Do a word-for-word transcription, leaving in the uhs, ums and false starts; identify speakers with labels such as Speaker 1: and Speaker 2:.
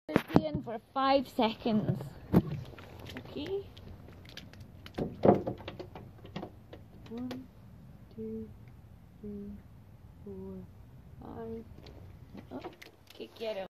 Speaker 1: Stay in for five seconds. Okay. One, two, three, four, five. Oh, okay, get out.